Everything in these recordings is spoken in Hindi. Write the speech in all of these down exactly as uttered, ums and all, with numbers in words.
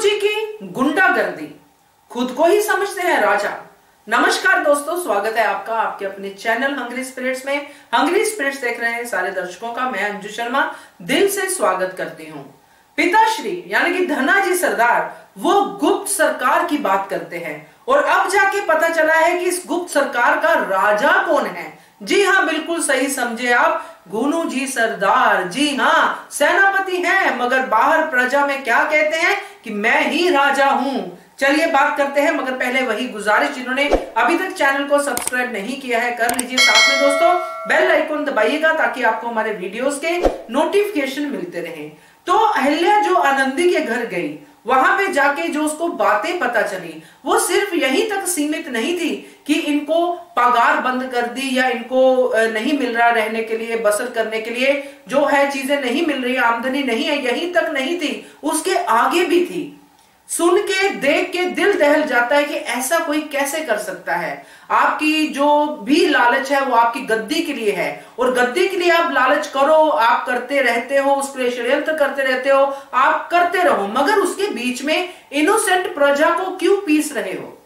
जी की गुंडागर्दी, खुद को ही समझते हैं राजा। नमस्कार दोस्तों, स्वागत है आपका आपके अपने चैनल हंग्री स्पिरिट्स में। हंग्री स्पिरिट्स देख रहे हैं सारे दर्शकों का मैं अंजू शर्मा दिल से स्वागत करती हूँ। पिताश्री यानी कि धनाजी सरदार वो गुप्त सरकार की बात करते हैं और अब जाके पता चला है कि इस गुप्त सरकार का राजा कौन है। जी हाँ, बिल्कुल सही समझे आप, गुनू जी सरदार। जी हाँ, सेनापति हैं, मगर बाहर प्रजा में क्या कहते हैं कि मैं ही राजा हूं। चलिए बात करते हैं, मगर पहले वही गुजारिश, जिन्होंने अभी तक चैनल को सब्सक्राइब नहीं किया है कर लीजिए। साथ में दोस्तों बेल आइकन दबाइएगा ताकि आपको हमारे वीडियोस के नोटिफिकेशन मिलते रहें। तो अहिल्या जो आनंदी के घर गई, वहां पे जाके जो उसको बातें पता चली वो सिर्फ यहीं तक सीमित नहीं थी कि इनको पगार बंद कर दी या इनको नहीं मिल रहा रहने के लिए, बसर करने के लिए जो है चीजें नहीं मिल रही, आमदनी नहीं है, यहीं तक नहीं थी, उसके आगे भी थी। सुन के देख के दिल दहल जाता है कि ऐसा कोई कैसे कर सकता है। आपकी जो भी लालच है वो आपकी गद्दी के लिए है और गद्दी के लिए आप लालच करो, आप करते रहते हो, उसके लिए षड्यंत्र करते रहते हो, आप करते रहो, मगर उसके बीच में इनोसेंट प्रजा को क्यों पीस रहे हो?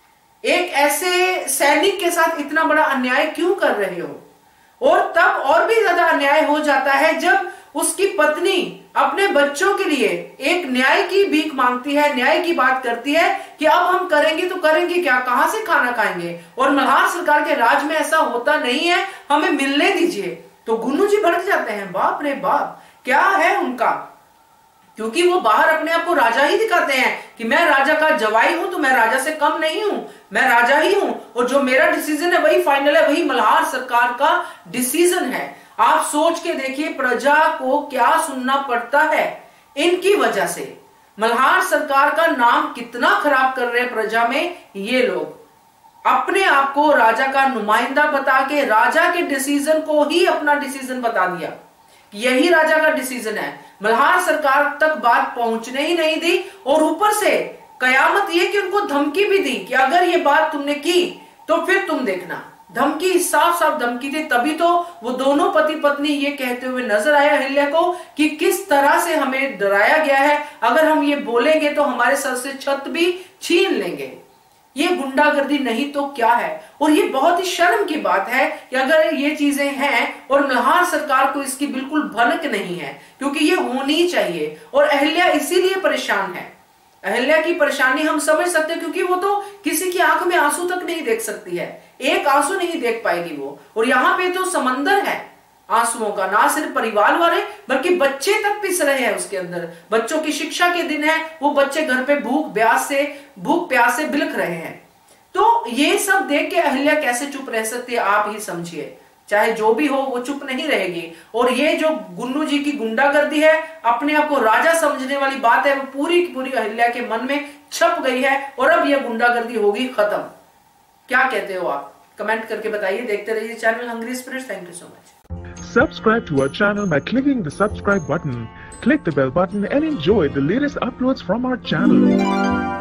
एक ऐसे सैनिक के साथ इतना बड़ा अन्याय क्यों कर रहे हो? और तब और भी ज्यादा अन्याय हो जाता है जब उसकी पत्नी अपने बच्चों के लिए एक न्याय की भीख मांगती है, न्याय की बात करती है कि अब हम करेंगे तो करेंगे क्या, कहां से खाना खाएंगे, और मल्हार सरकार के राज में ऐसा होता नहीं है, हमें मिलने दीजिए। तो गुन्नू जी भड़क जाते हैं, बाप रे बाप क्या है उनका, क्योंकि वो बाहर अपने आप को राजा ही दिखाते हैं कि मैं राजा का जवाई हूं, तो मैं राजा से कम नहीं हूं, मैं राजा ही हूं और जो मेरा डिसीजन है वही फाइनल है, वही मल्हार सरकार का डिसीजन है। आप सोच के देखिए प्रजा को क्या सुनना पड़ता है इनकी वजह से। मल्हार सरकार का नाम कितना खराब कर रहे हैं प्रजा में ये लोग। अपने आप को राजा का नुमाइंदा बता के राजा के डिसीजन को ही अपना डिसीजन बता दिया, यही राजा का डिसीजन है। मल्हार सरकार तक बात पहुंचने ही नहीं दी और ऊपर से कयामत यह कि उनको धमकी भी दी कि अगर ये बात तुमने की तो फिर तुम देखना। धमकी, साफ साफ धमकी थी। तभी तो वो दोनों पति पत्नी ये कहते हुए नजर आया अहिल्या को कि किस तरह से हमें डराया गया है, अगर हम ये बोलेंगे तो हमारे सर से छत भी छीन लेंगे। ये गुंडागर्दी नहीं तो क्या है। और ये बहुत ही शर्म की बात है कि अगर ये चीजें हैं और मल्हार सरकार को इसकी बिल्कुल भनक नहीं है, क्योंकि ये होनी चाहिए। और अहिल्या इसीलिए परेशान है। अहिल्या की परेशानी हम समझ सकते हैं, क्योंकि वो तो किसी की आंख में आंसू तक नहीं देख सकती है, एक आंसू नहीं देख पाएगी वो। और यहाँ पे तो समंदर है आंसुओं का, ना सिर्फ परिवार वाले बल्कि बच्चे तक पिस रहे हैं उसके अंदर। बच्चों की शिक्षा के दिन है, वो बच्चे घर पे भूख प्यास से भूख प्यास से बिलख रहे हैं। तो ये सब देख के अहिल्या कैसे चुप रह सकती है आप ही समझिए। चाहे जो भी हो वो चुप नहीं रहेगी। और ये जो गुन्नू जी की गुंडागर्दी है, अपने आप को राजा समझने वाली बात है, वो पूरी की पूरी अहिल्या के मन में छप गई है और अब ये गुंडागर्दी होगी खत्म। क्या कहते हो आप? कमेंट करके बताइए। देखते रहिए channel hungry spirits. Thank you so much. Subscribe to our channel by clicking the subscribe button. Click the bell button and enjoy the latest uploads from our channel.